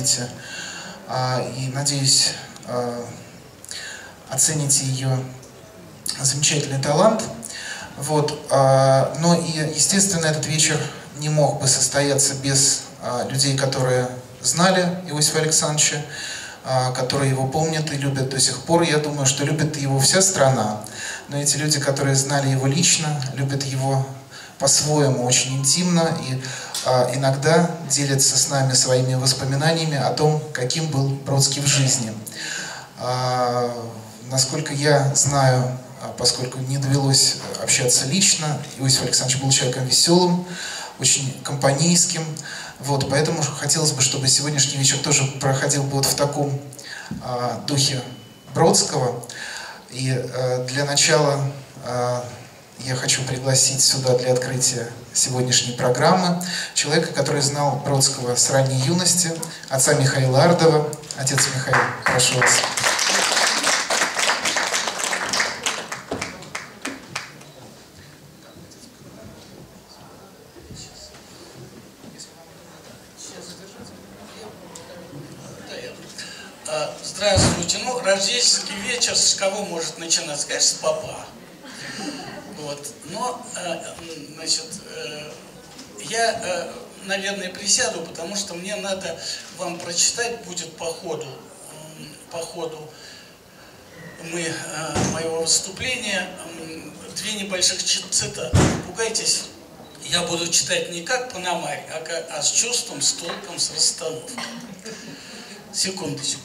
услышите. И, надеюсь, оцените ее замечательный талант. Вот. Но и, естественно, этот вечер не мог бы состояться без людей, которые знали Иосифа Александровича, которые его помнят и любят до сих пор. Я думаю, что любит его вся страна. Но эти люди, которые знали его лично, любят его по-своему, очень интимно, и иногда делятся с нами своими воспоминаниями о том, каким был Бродский в жизни. Насколько я знаю, поскольку не довелось общаться лично, Иосиф Александрович был человеком веселым, очень компанейским. Вот, поэтому хотелось бы, чтобы сегодняшний вечер тоже проходил бы вот в таком духе Бродского. И для начала я хочу пригласить сюда для открытия сегодняшней программы человека, который знал Бродского с ранней юности, отца Михаила Ардова. Отец Михаил, прошу вас. Здравствуйте. Ну, рождественский вечер с кого может начинаться? Конечно, с папа. Вот. Но, значит, я, наверное, присяду, потому что мне надо вам прочитать будет по ходу моего выступления две небольших цитаты. Не пугайтесь, я буду читать не как Пономарь, а с чувством, с толком, с расстановкой. Секундочку.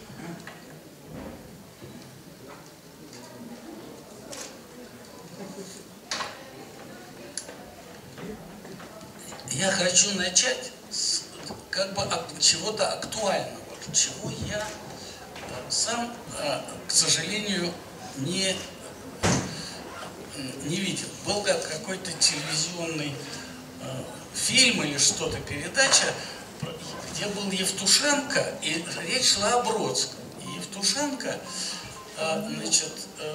Я хочу начать с как бы чего-то актуального, чего я сам, к сожалению, не видел. Был какой-то телевизионный фильм или что-то, передача, где был Евтушенко, и речь шла о Бродском. И Евтушенко, значит,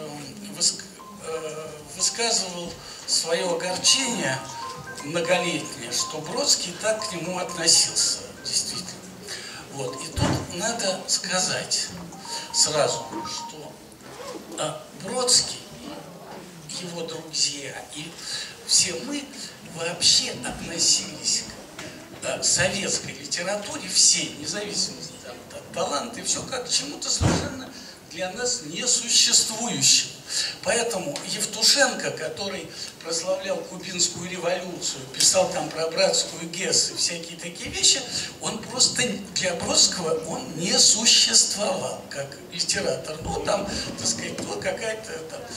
высказывал свое огорчение многолетнее, что Бродский так к нему относился, действительно. Вот. И тут надо сказать сразу, что Бродский, его друзья и все мы вообще относились к советской литературе, все, независимо от таланта, и все как к чему-то совершенно для нас несуществующему. Поэтому Евтушенко, который прославлял кубинскую революцию, писал там про братскую Гесс и всякие такие вещи, он просто для Бродского он не существовал как литератор. Ну, там, так сказать, ну, какая-то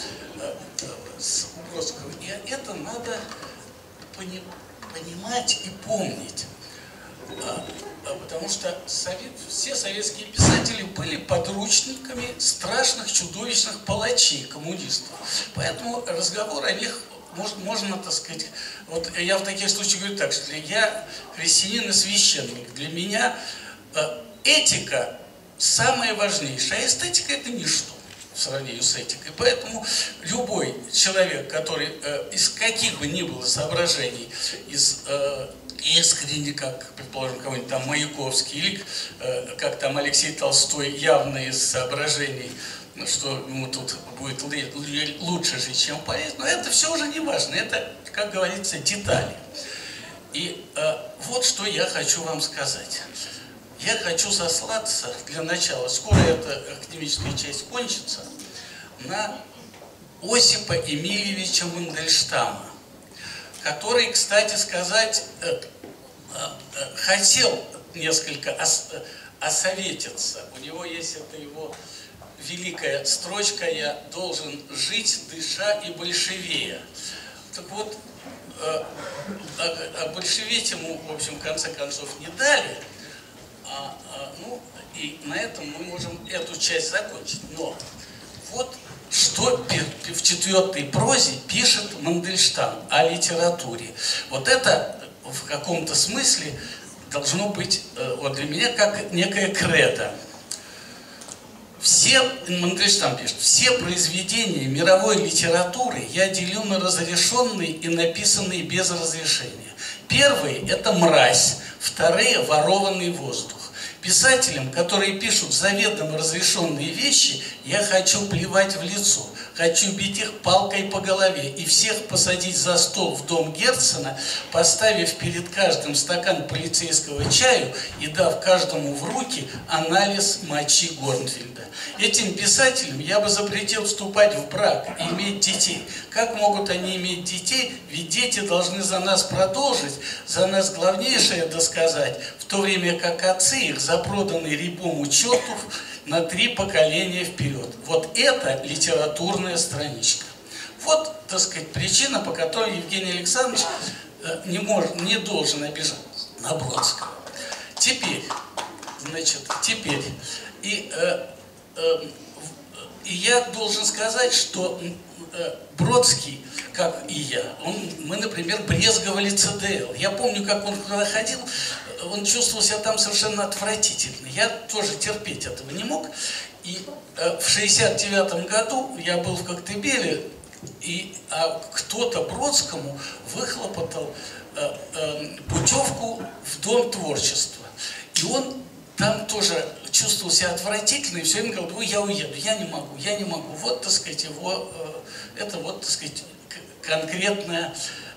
у Бродского. И это надо понимать и помнить. Потому что все советские писатели были подручниками страшных, чудовищных палачей, коммунистов. Поэтому разговор о них можно, так сказать, вот я в таких случаях говорю так, что я христианин и священник. Для меня этика самая важнейшая, а эстетика это ничто в сравнении с этикой. Поэтому любой человек, который из каких бы ни было соображений, искренне, как, предположим, кого-нибудь там Маяковский, или как там Алексей Толстой, явно из соображений, что ему тут будет лучше жить, чем поэт, но это все уже не важно, это, как говорится, детали. И вот что я хочу вам сказать. Я хочу сослаться для начала, скоро эта академическая часть кончится, на Осипа Эмильевича Мандельштама, который, кстати сказать, хотел несколько осоветиться. У него есть эта его великая строчка «Я должен жить, дыша и большевея». Так вот, о большевете ему, в общем, в конце концов не дали. Ну, и на этом мы можем эту часть закончить. Но вот что в четвертой прозе пишет Мандельштам о литературе. Вот это в каком-то смысле должно быть вот для меня как некая кредо. Мандельштам пишет, все произведения мировой литературы я делю на разрешенные и написанные без разрешения. Первые – это «Мразь», вторые – «Ворованный воздух». Писателям, которые пишут заведомо разрешенные вещи, я хочу плевать в лицо. Хочу бить их палкой по голове и всех посадить за стол в дом Герцена, поставив перед каждым стакан полицейского чаю и дав каждому в руки анализ мочи Горнфельда. Этим писателям я бы запретил вступать в брак и иметь детей. Как могут они иметь детей? Ведь дети должны за нас продолжить, за нас главнейшее досказать, в то время как отцы их запроданы рябому черту на 3 поколения вперед. Вот это литературная страничка. Вот, так сказать, причина, по которой Евгений Александрович не должен обижать на Бродского. Теперь, и я должен сказать, что Бродский, как и я, мы, например, брезговали ЦДЛ. Я помню, как он туда ходил, он чувствовал себя там совершенно отвратительно. Я тоже терпеть этого не мог. И в 1969 году я был в Коктебеле, и кто-то Бродскому выхлопотал путевку в Дом творчества. И он там тоже чувствовал себя отвратительно, и все время говорил: ой, я уеду, я не могу. Вот, так сказать, это вот, так сказать, конкретное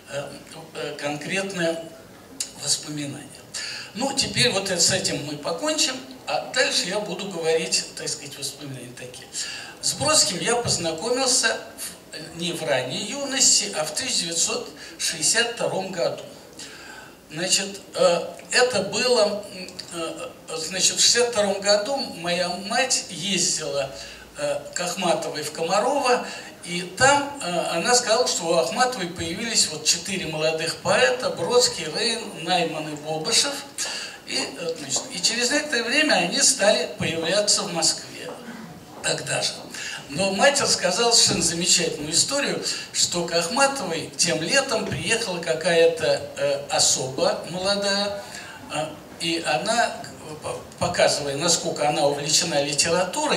воспоминание. Ну, теперь вот с этим мы покончим, а дальше я буду говорить, так сказать, воспоминания такие. С Бродским я познакомился не в ранней юности, а в 1962 году. Значит, это было, значит, в 1962 году моя мать ездила к Ахматовой в Комарово, и там она сказала, что у Ахматовой появились вот 4 молодых поэта: Бродский, Рейн, Найман и Бобышев. И через некоторое время они стали появляться в Москве тогда же. Но мать рассказала совершенно замечательную историю, что к Ахматовой тем летом приехала какая-то особа молодая, и она, показывая, насколько она увлечена литературой,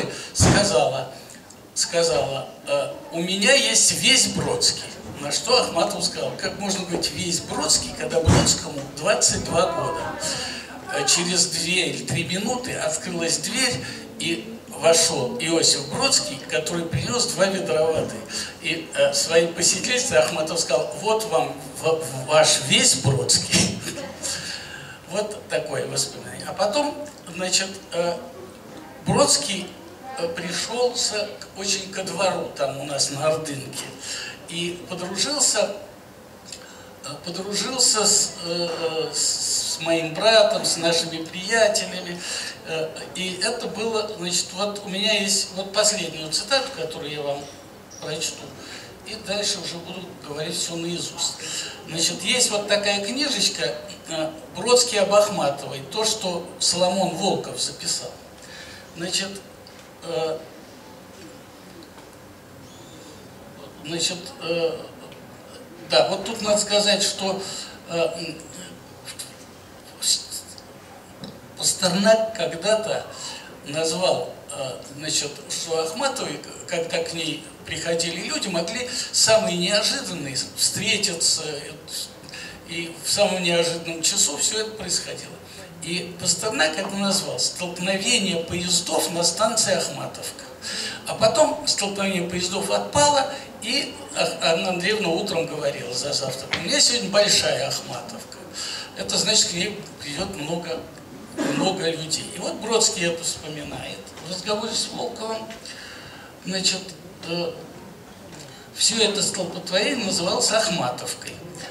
сказала: у меня есть весь Бродский. На что Ахматова сказал: как можно быть весь Бродский, когда Бродскому 22 года? Через 2 или 3 минуты открылась дверь, и вошел Иосиф Бродский, который принес 2 ведра воды. И своей посетительнице Ахматов сказал: вот вам ваш весь Бродский. Вот такое воспоминание. А потом, значит, Бродский пришелся очень ко двору там у нас на Ордынке и подружился с моим братом, с нашими приятелями. И это было, значит, вот у меня есть вот последнюю цитату, которую я вам прочту, и дальше уже буду говорить все наизусть. Значит, есть вот такая книжечка «Бродский об Ахматовой», то, что Соломон Волков записал. Значит, да, вот тут надо сказать, что Пастернак когда-то назвал, значит, что Ахматовой, когда к ней приходили люди, могли самые неожиданные встретиться, и в самом неожиданном часу все это происходило. И Пастернак это назвал «Столкновение поездов на станции Ахматовка». А потом столкновение поездов отпало, и Анна Андреевна утром говорила за завтраком: у меня сегодня большая Ахматовка. Это значит, к ней придет много людей. И вот Бродский это вспоминает. В разговоре с Волковым, значит, все это столпотворение называлось Ахматовкой.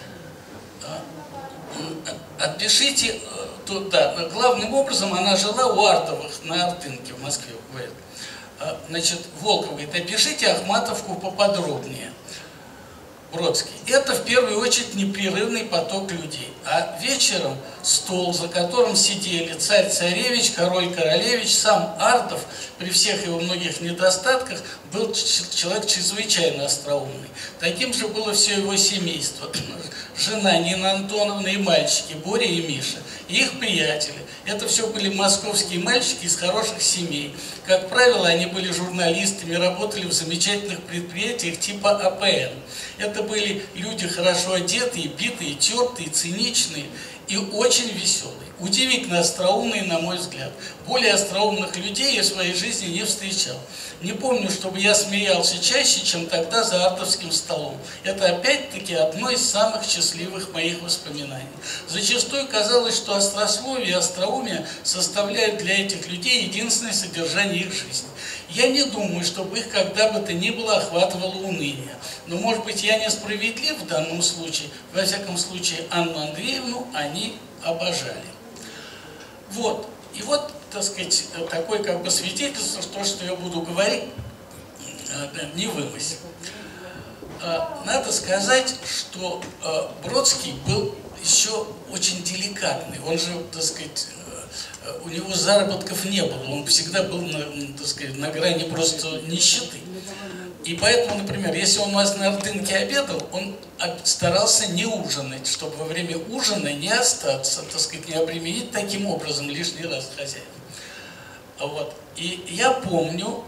Отпишите, да, главным образом она жила у Артовых на Ордынке в Москве, говорит. Значит, Волков говорит: опишите Ахматовку поподробнее. Бродский: это в первую очередь непрерывный поток людей, а вечером стол, за которым сидели царь-царевич, король-королевич, сам Артов, при всех его многих недостатках, был человек чрезвычайно остроумный. Таким же было все его семейство: жена Нина Антоновна и мальчики Боря и Миша, и их приятели. Это все были московские мальчики из хороших семей. Как правило, они были журналистами, работали в замечательных предприятиях типа АПН. Это были люди хорошо одетые, битые, тертые, циничные. и очень веселый. Удивительно остроумный, на мой взгляд. Более остроумных людей я в своей жизни не встречал. Не помню, чтобы я смеялся чаще, чем тогда за артовским столом. Это опять-таки одно из самых счастливых моих воспоминаний. Зачастую казалось, что острословие и остроумие составляют для этих людей единственное содержание их жизни. Я не думаю, чтобы их когда бы то ни было охватывало уныние. Но, может быть, я несправедлив в данном случае. Во всяком случае, Анну Андреевну они обожали. Вот. И вот, так сказать, такое как бы свидетельство, что то, что я буду говорить, не вымысел. Надо сказать, что Бродский был еще очень деликатный. Он же, так сказать, у него заработков не было. Он всегда был, так сказать, на грани просто нищеты. И поэтому, например, если он у вас на Ордынке обедал, он старался не ужинать, чтобы во время ужина не остаться, так сказать, не обременить таким образом лишний раз хозяина. Вот. И я помню,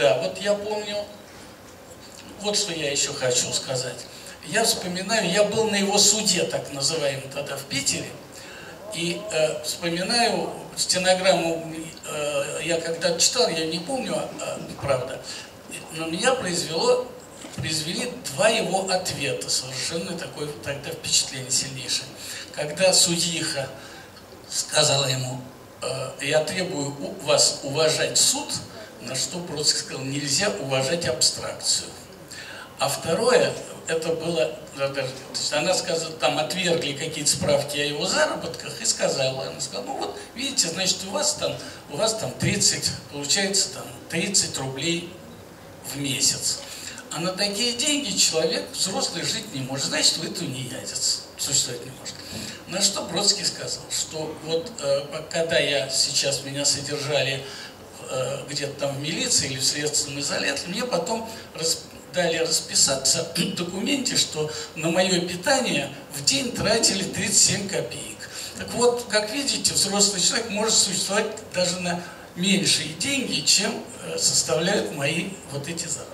вот что я еще хочу сказать. Я вспоминаю, я был на его суде, так называемом тогда в Питере, и вспоминаю стенограмму, я когда читал, я не помню, правда, но меня произвели два его ответа, совершенно такое тогда впечатление сильнейшее. Когда судьиха сказала ему: я требую вас уважать суд, на что Бродский сказал: нельзя уважать абстракцию. А второе, это было, она сказала, там отвергли какие-то справки о его заработках и сказала, она сказала: ну вот, видите, значит, у вас там 30, получается там 30 рублей в месяц. А на такие деньги человек взрослый жить не может, значит, вы тунеядец, существовать не может. На что Бродский сказал, что вот когда меня содержали где-то там в милиции или в следственном изоляторе, мне потом дали расписаться в документе, что на мое питание в день тратили 37 копеек. Так вот, как видите, взрослый человек может существовать даже на меньшие деньги, чем составляют мои вот эти заработки.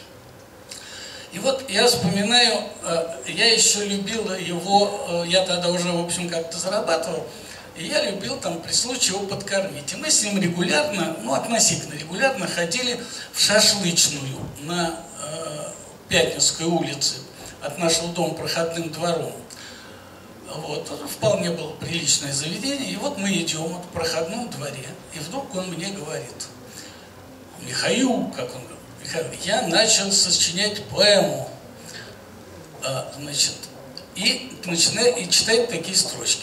И вот я вспоминаю, я еще любил его, я тогда уже, в общем, как-то зарабатывал, и я любил там при случае его подкормить. И мы с ним регулярно, ну относительно регулярно ходили в шашлычную на Пятницкой улице от нашего дома проходным двором. Вот, вполне было приличное заведение. И вот мы идем в проходном дворе, и вдруг он мне говорит: Михаил, как он говорит, Михаил, я начал сочинять поэму, значит, и читать такие строчки.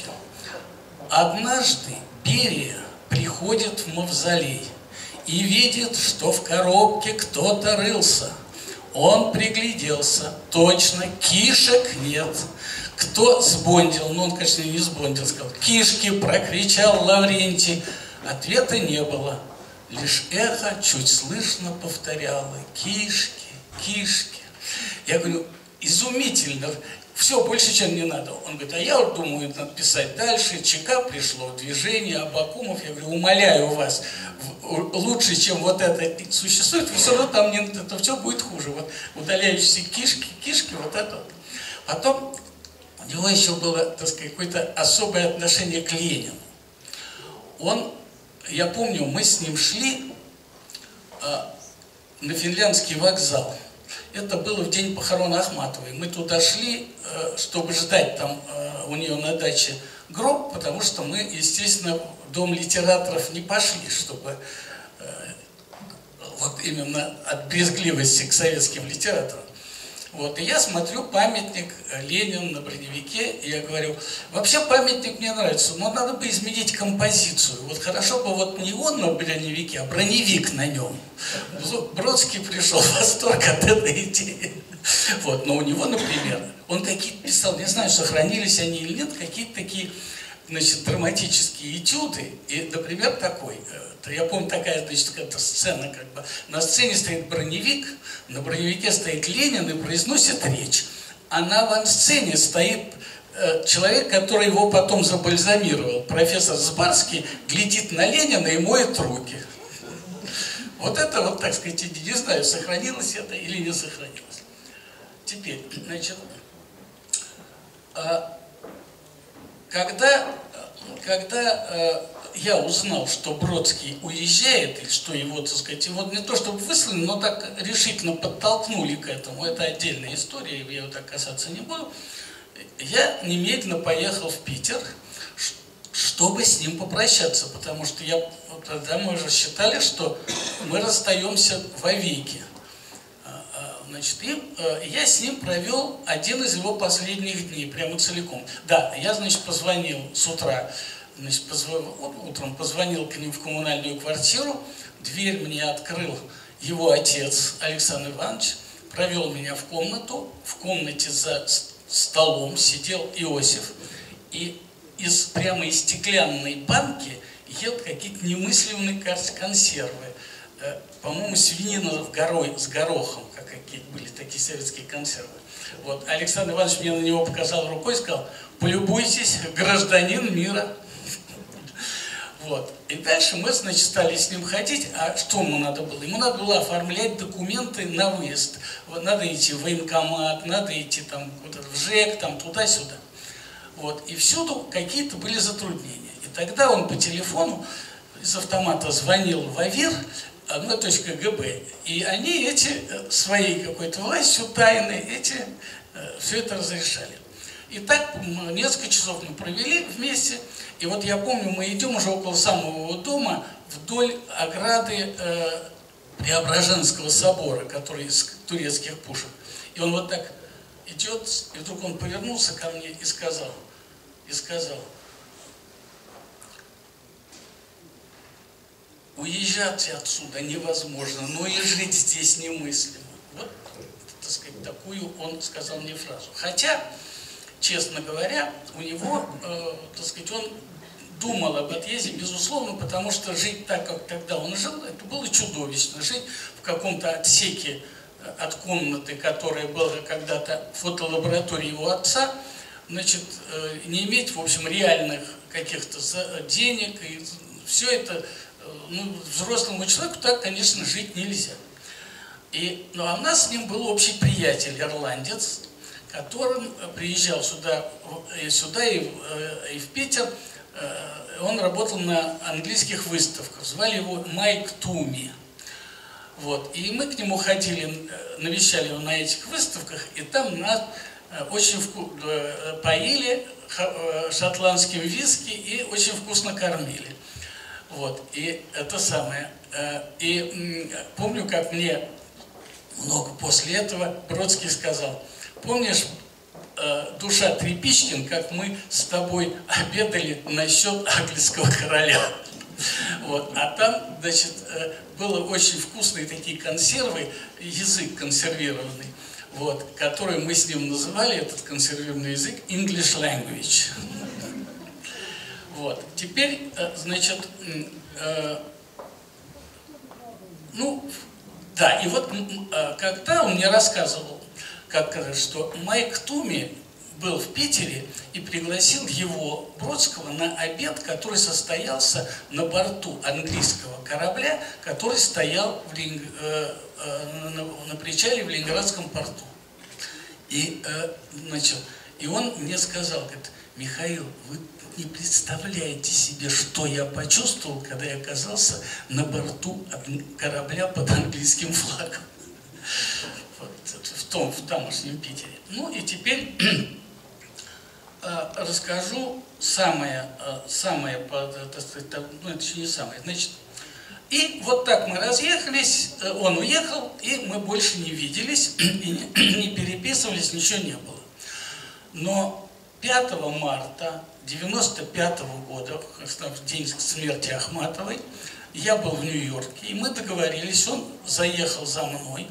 Однажды Берия приходит в мавзолей и видит, что в коробке кто-то рылся. Он пригляделся, точно, кишек нет. Кто сбондил? Ну, он, конечно, не сбондил, сказал: кишки, прокричал Лаврентий. Ответа не было. Лишь эхо чуть слышно повторяло: кишки, кишки. Я говорю: изумительно. Все, больше, чем не надо. Он говорит: а я вот думаю, надо писать дальше. ЧК пришло в движение, Абакумов. Я говорю: умоляю вас, лучше, чем вот это существует, все равно там это все будет хуже. Вот удаляющиеся кишки, вот это вот. Потом у него еще было, так сказать, какое-то особое отношение к Ленину. Я помню, мы с ним шли на Финляндский вокзал. Это было в день похорон Ахматовой. Мы туда шли, чтобы ждать там у нее на даче гроб, потому что мы, естественно, в Дом литераторов не пошли, чтобы вот именно от брезгливости к советским литераторам. Вот, и я смотрю памятник Ленину на броневике, и я говорю: вообще памятник мне нравится, но надо бы изменить композицию. Вот хорошо бы вот не он на броневике, а броневик на нем. Бродский пришел в восторг от этой идеи. Вот, но у него, например, он какие-то писал, не знаю, сохранились они или нет, какие-то такие, значит, драматические этюды. И, например, такой, я помню, такая, значит, какая-то сцена, как бы, на сцене стоит броневик, на броневике стоит Ленин и произносит речь. А на авансцене стоит человек, который его потом забальзамировал, профессор Збарский, глядит на Ленина и моет руки. Вот это вот, так сказать, не знаю, сохранилось это или не сохранилось. Теперь, значит, когда я узнал, что Бродский уезжает, и что его, так сказать, его не то чтобы выслали, но так решительно подтолкнули к этому, это отдельная история, я ее так касаться не буду, я немедленно поехал в Питер, чтобы с ним попрощаться, потому что тогда мы уже считали, что мы расстаемся вовеки. Значит, я с ним провел один из его последних дней, прямо целиком. Да, я, значит, позвонил с утра, значит, утром позвонил к ним в коммунальную квартиру, дверь мне открыл его отец Александр Иванович, провел меня в комнату, в комнате за столом сидел Иосиф, и прямо из стеклянной банки ел какие-то немыслимые консервы. По-моему, свинина с горохом, какие были такие советские консервы. Вот. Александр Иванович мне на него показал рукой и сказал: полюбуйтесь, гражданин мира. Вот. И дальше мы, значит, стали с ним ходить. А что ему надо было? Ему надо было оформлять документы на выезд. Надо идти в военкомат, надо идти там куда-то в ЖЭК, там туда-сюда. Вот. И всюду какие-то были затруднения. И тогда он по телефону из автомата звонил в АВИР, КГБ, и они своей какой-то властью тайной все это разрешали. И так несколько часов мы провели вместе, и вот я помню, мы идем уже около самого его дома, вдоль ограды Преображенского собора, который из турецких пушек. И он вот так идет, и вдруг он повернулся ко мне и сказал, уезжать отсюда невозможно, но и жить здесь немыслимо. Вот, так сказать, такую он сказал мне фразу. Хотя, честно говоря, у него, так сказать, он думал об отъезде, безусловно, потому что жить так, как тогда он жил, это было чудовищно. Жить в каком-то отсеке от комнаты, которая была когда-то фотолабораторией его отца, значит, не иметь, в общем, реальных каких-то денег, и все это... взрослому человеку так, конечно, жить нельзя. А у нас с ним был общий приятель, ирландец, который приезжал сюда и в Питер. Он работал на английских выставках. Звали его Майк Туми. Вот. И мы к нему ходили, навещали его на этих выставках, и там нас очень поили шотландским виски и очень вкусно кормили. Вот, и это самое. И помню, как мне много после этого Бродский сказал: помнишь, душа Тряпичкин, как мы с тобой обедали насчет английского короля? Вот, а там, значит, было очень вкусные такие консервы, язык консервированный, вот, который мы с ним называли, этот консервированный язык, English language. Вот. Теперь, значит, да, и вот когда он мне рассказывал, что Майк Туми был в Питере и пригласил его, Бродского, на обед, который состоялся на борту английского корабля, который стоял на причале в Ленинградском порту. И, значит, и он мне сказал, говорит: Михаил, вы не представляете себе, что я почувствовал, когда я оказался на борту корабля под английским флагом. Вот, в тамошнем Питере. Ну и теперь расскажу самое, ну это еще не самое, значит. И вот так мы разъехались, он уехал, и мы больше не виделись, и не переписывались, ничего не было. Но 5 марта 1995 года, в день смерти Ахматовой, я был в Нью-Йорке, и мы договорились, он заехал за мной.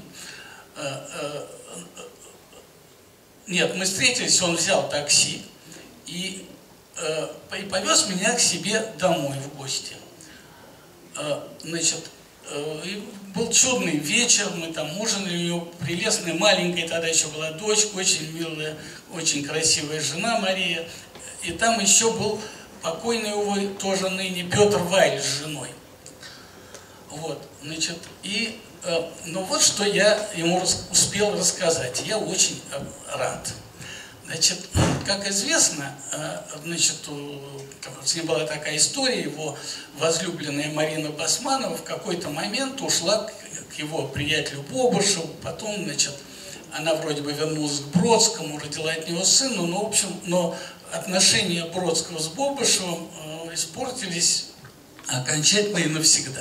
Нет, мы встретились, он взял такси и повез меня к себе домой в гости. Значит, был чудный вечер, мы там ужинали, у него прелестная маленькая, тогда еще была дочка, очень милая, очень красивая жена Мария. И там еще был покойный, увы, тоже ныне Петр Вайль с женой. Вот, значит, и, ну вот что я ему успел рассказать. Я очень рад. Значит, как известно, значит, с ним была такая история, его возлюбленная Марина Басманова в какой-то момент ушла к его приятелю Бобышеву, потом, значит, она вроде бы вернулась к Бродскому, родила от него сына, но, в общем, но отношения Бродского с Бобышевым испортились окончательно и навсегда.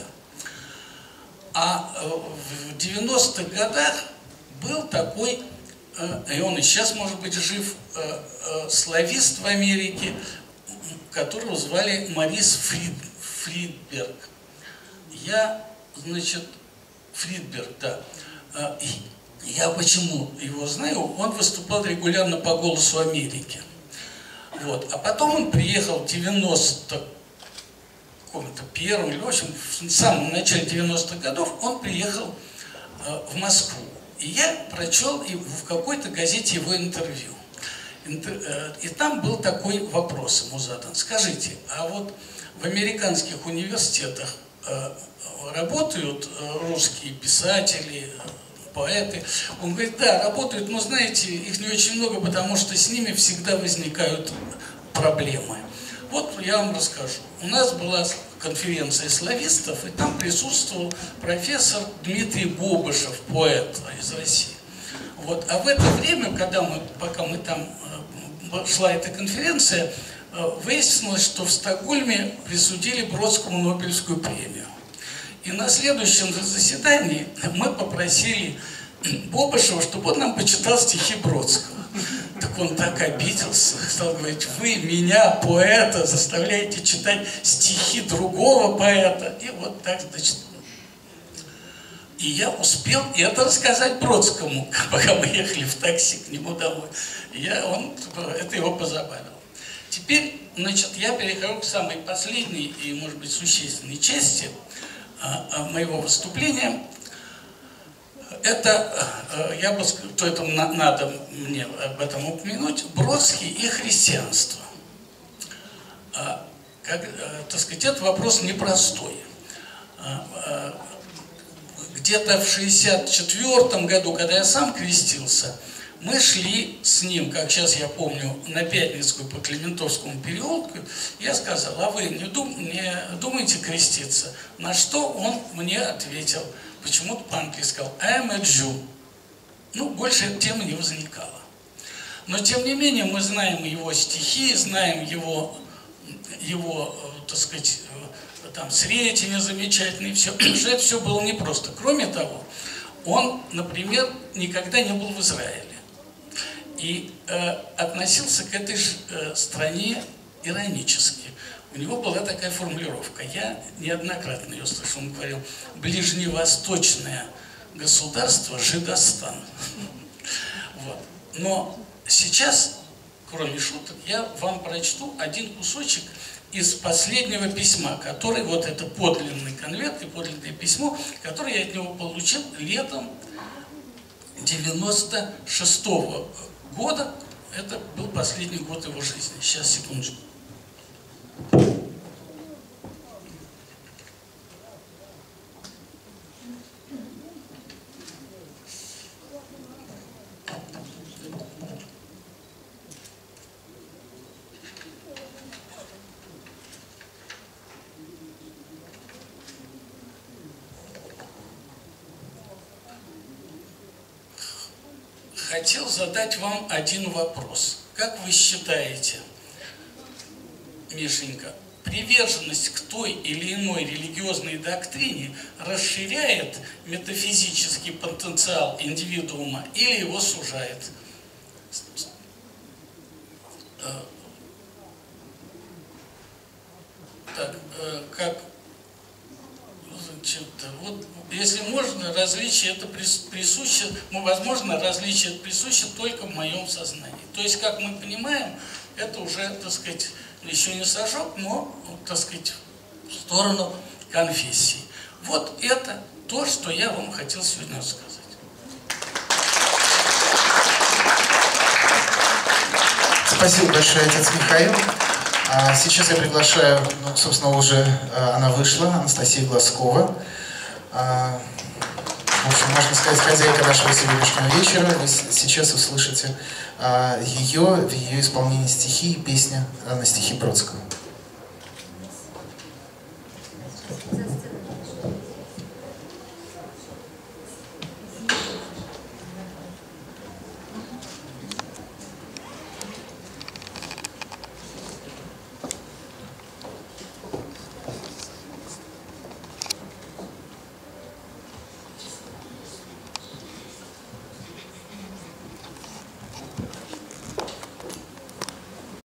А в 90-х годах был такой, и он и сейчас, может быть, жив, славист в Америке, которого звали Морис Фридберг. Фридберг, да. Я почему его знаю? Он выступал регулярно по «Голосу Америки». Вот. А потом он приехал в 91-м, или, в общем, в самом начале 90-х годов он приехал в Москву. И я прочел в какой-то газете его интервью. И там был такой вопрос ему задан. Скажите, а вот в американских университетах работают русские писатели, поэты? Он говорит, да, работают, но, знаете, их не очень много, потому что с ними всегда возникают проблемы. Вот я вам расскажу. У нас была конференция славистов, и там присутствовал профессор Дмитрий Бобышев, поэт из России. Вот. А в это время, пока мы там шла эта конференция, выяснилось, что в Стокгольме присудили Бродскому Нобелевскую премию. И на следующем заседании мы попросили Бобышева, чтобы он нам почитал стихи Бродского. Так он так обиделся, стал говорить, вы меня, поэта, заставляете читать стихи другого поэта. И вот так, значит. И я успел это рассказать Бродскому, пока мы ехали в такси к нему домой. Это его позабавило. Теперь, значит, я перехожу к самой последней и, может быть, существенной части моего выступления. Это, надо мне об этом упомянуть, Бродский и христианство. Так сказать, это вопрос непростой. Где-то в 1964 году, когда я сам крестился, мы шли с ним, как сейчас я помню, на Пятницкую по Клементовскому переулку. Я сказал, а вы не думаете креститься? На что он мне ответил, почему-то по-английски сказал, I'm a Jew. Ну, больше эта тема не возникала. Но, тем не менее, мы знаем его стихи, знаем его так сказать, там, Сретение замечательное, все. Что это все было непросто. Кроме того, он, например, никогда не был в Израиле. И относился к этой стране иронически. У него была такая формулировка, я неоднократно ее слышал, он говорил, ближневосточное государство Жидостан. Вот. Но сейчас, кроме шуток, я вам прочту один кусочек из последнего письма, который, вот это подлинный конверт и подлинное письмо, которое я от него получил летом 96-го года. Это был последний год его жизни. Сейчас, секундочку. Хотел задать вам один вопрос. Как вы считаете, Мишенька, приверженность к той или иной религиозной доктрине расширяет метафизический потенциал индивидуума или его сужает? Так, как... Вот, если можно, различие это присуще, возможно, различие это присуще только в моем сознании. То есть, как мы понимаем, это уже, так сказать, еще не шажок, но, так сказать, в сторону конфессии. Вот это то, что я вам хотел сегодня рассказать. Спасибо большое, отец Михаил. Сейчас я приглашаю, собственно, уже она вышла, Анастасия Глазкова. В общем, можно сказать, хозяйка нашего сегодняшнего вечера. Вы сейчас услышите ее в ее исполнении стихи и песня на стихи Бродского.